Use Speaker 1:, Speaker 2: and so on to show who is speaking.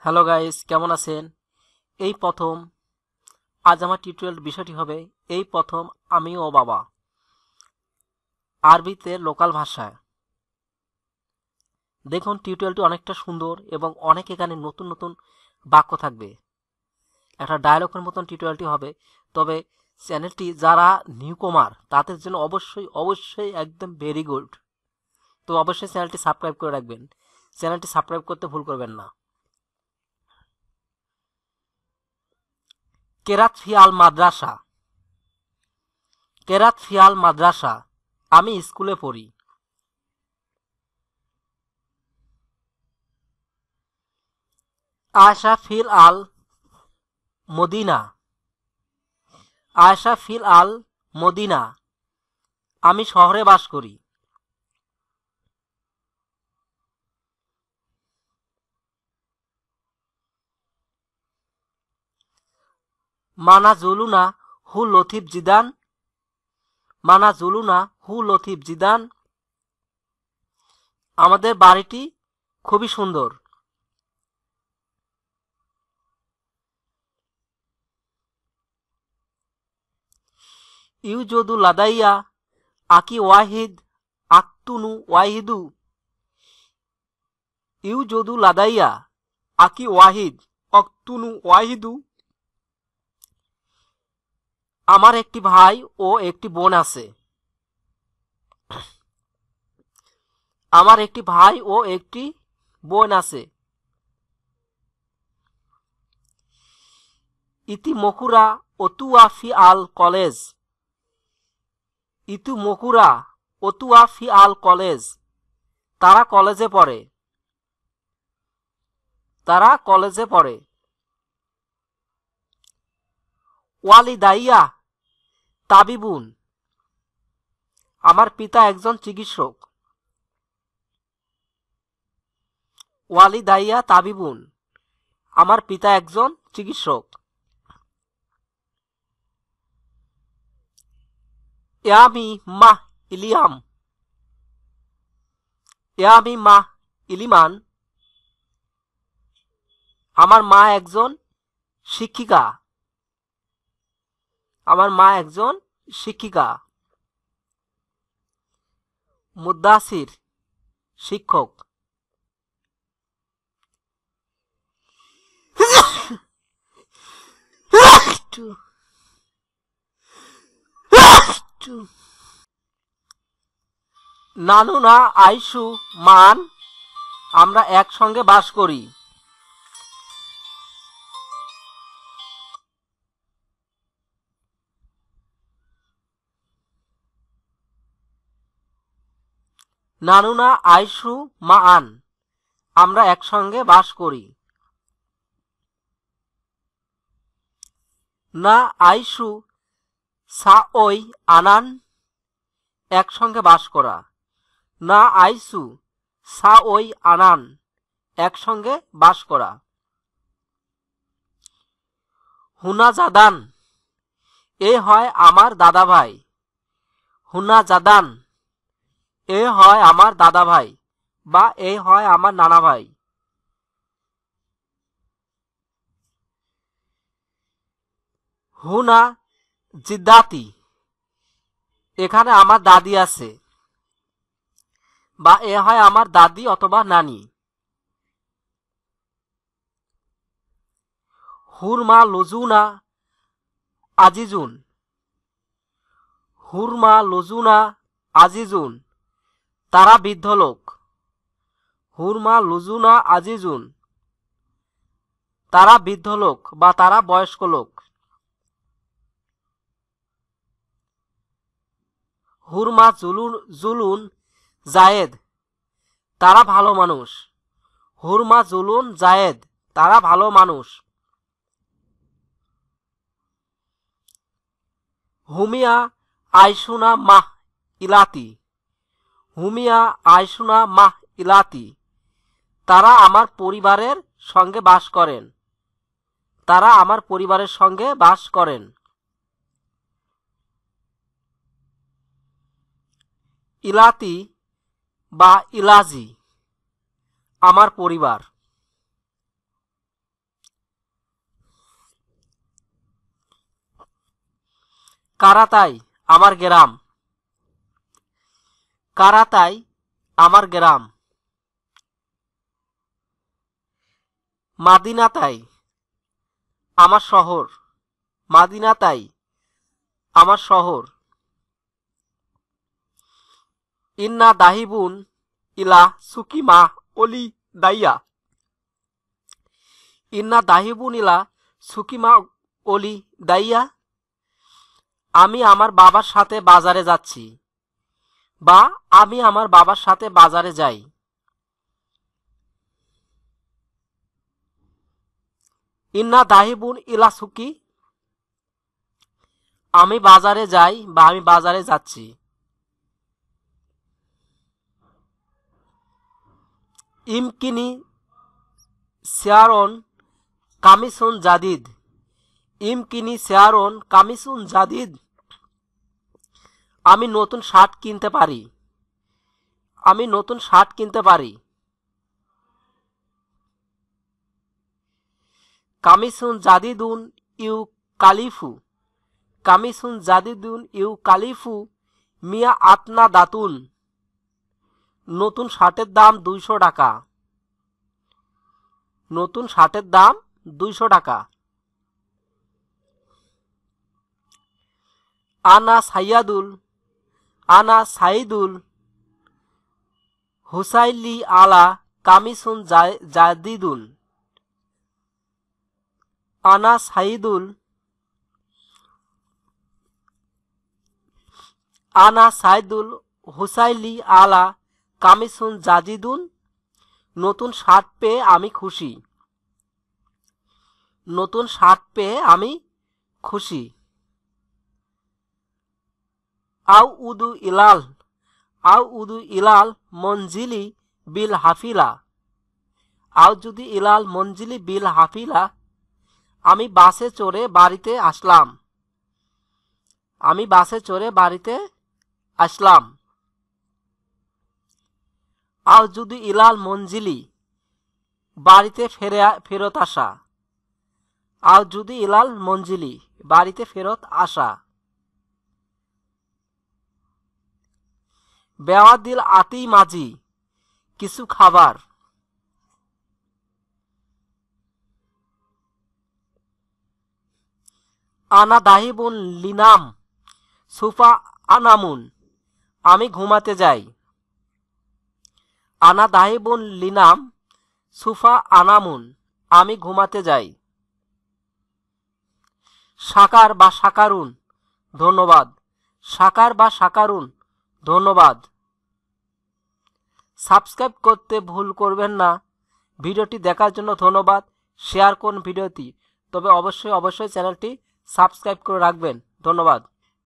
Speaker 1: Hello guys, কেমন আছেন? এই প্রথম আজ আমার টিউটোরিয়াল বিষয়টি হবে এই প্রথম আমি ও বাবা আরবিতে লোকাল ভাষায়। দেখুন টিউটোরিয়ালটি অনেকটা সুন্দর এবং অনেক এখানে নতুন নতুন বাক্য থাকবে। একটা ডায়ালগের মতন টিউটোরিয়ালটি হবে। তবে চ্যানেলটি যারা নিউকমার তাদের জন্য অবশ্যই একদম ভেরি গুড। তো অবশ্যই চ্যানেলটি সাবস্ক্রাইব করে রাখবেন। চ্যানেলটি সাবস্ক্রাইব করতে ভুল করবেন না। কেরাত ফিয়াল মাদ্রাসা। কেরাত ফিয়াল মাদ্রাসা, আমি স্কুলে পড়ি। আয়শা ফিল আল মদিনা। আয়শা ফিল আল মদিনা, আমি শহরে বাস করি। মানা জুলুনা হু লতিফ জিদান। মানা জুলুনা হু লতিফ জিদান, আমাদের বাড়িটি খুবই সুন্দর। ইউজদু লাদাইয়া আকি ওয়াহিদ আক্তুনু ওয়াহিদু। ইউজদু লাদাইয়া আকি ওয়াহিদ অক্তুনু ওয়াহিদু, আমার একটি ভাই ও একটি বোন আছে। আমার একটি ভাই ও একটি বোন আছে। ইতি মকুরা অতুয়া ফি আল কলেজ। ইতু মকুরা অতুয়া ফি আল কলেজ, তারা কলেজে পড়ে। তারা কলেজে পড়ে। ওয়ালিদাইয়া তাবিবুন, আমার পিতা একজন চিকিৎসক। ওয়ালিদাইয়া তাবিবুন, আমার পিতা একজন চিকিৎসক। ইয়ামি মাহ ইলিয়াম। ইয়ামি মাহ ইলিমান, আমার মা একজন শিক্ষিকা। আমার মা একজন শিক্ষিকা। মুদ্দাসির, শিক্ষক। নানু না আইসু মান, আমরা একসঙ্গে বাস করি। নানু না আইসু মান, আমরা একসঙ্গে বাস করি। না আইসু সা ওই আনান, একসঙ্গে বাস করা। না আইসু সা ওই আনান, একসঙ্গে বাস করা। হুনা জাদান, এ হয় আমার দাদা ভাই। হুনা জাদান, এ হয় আমার দাদা ভাই বা এ হয় আমার নানা ভাই। হুনা জিদ্দাতি, এখানে আমার দাদি আছে বা এ হয় আমার দাদি অথবা নানি। হুরমা লুজুনা আজিজুন। হুরমা লুজুনা আজিজুন, তারা বৃদ্ধ লোক। হুরমা লুজুনা আজিজুন, তারা বৃদ্ধ লোক বা তারা বয়স্ক লোক। হুরমা জুলুন জায়েদ, তারা ভালো মানুষ। হুরমা জুলুন জায়েদ, তারা ভালো মানুষ। হুমিয়া আইসুনা মাহ ইলাতি। হুমিয়া আইসুনা মাহ ইলাতি, তারা আমার পরিবারের সঙ্গে বাস করেন। তারা আমার পরিবারের সঙ্গে বাস করেন। ইলাতি বা ইলাজি, আমার পরিবার। কারাতাই আমার গ্রাম, কারাতাই আমার গ্রাম। মাদিনাতাই আমার শহর, মাদিনাতাই আমার শহর। ইন্না দাহিবুন ইলা সুকিমা অলি দাইয়া, ইন্না দাহিবুন ইলা সুকিমা অলি দাইয়া, আমি আমার বাবার সাথে বাজারে যাচ্ছি বা আমি আমার বাবার সাথে বাজারে যাই। ইন্না দাহিবুন ইলা সুকি, আমি বাজারে যাই বা আমি বাজারে যাচ্ছি। ইমকিনি শেয়ারন কামিসুন জাদিদ, ইমকিনি শেয়ারন কামিসুন জাদিদ, আমি নতুন শার্ট কিনতে পারি, আমি নতুন শার্ট কিনতে পারি। কামিসুন জাদিদুন ইউ কালিফু, কামিসুন জাদিদুন ইউ কালিফু মিয়া আতনা দাতুন, নতুন শার্টের দাম 200 টাকা, নতুন শার্টের দাম 200 টাকা। আনা সাইয়াদুল, আনা সাইদুল হুসাইলি আলা কামিসুন জাদিদুন, আনা সাইদুল, আনা সাইদুল হুসাইলি আলা কামিসুন জাদিদুন, নতুন শার্ট পেয়ে আমি খুশি, নতুন শার্ট পেয়ে আমি খুশি। আউ উদু ইলাল, আউ উদু ইলাল মঞ্জিলি বিল হাফিলা, আউ যদি ইলাল মঞ্জিলি বিল হাফিলা, আমি বাসে চড়ে বাড়িতে আসলাম, আমি বাসে চড়ে বাড়িতে আসলাম। আউ যদি ইলাল মঞ্জিলি, বাড়িতে ফেরত আসা, আউ যদি ইলাল মঞ্জিলি, বাড়িতে ফেরত আসা। বেওয়াদিল আতি মাজি, কিছু খাবার। আনা দাহিবুন লিনাম সুফা আনামুন, আমি ঘুমাতে যাই, আনা দাহিবুন লিনাম সুফা আনামুন, আমি ঘুমাতে যাই। সাকার বা সাকারুন ধন্যবাদ, সাকার বা সাকারুন ধন্যবাদ। সাবস্ক্রাইব করতে ভুল করবেন না। ভিডিওটি দেখার জন্য ধন্যবাদ। শেয়ার করুন ভিডিওটি, তবে অবশ্যই চ্যানেলটি সাবস্ক্রাইব করে রাখবেন। ধন্যবাদ।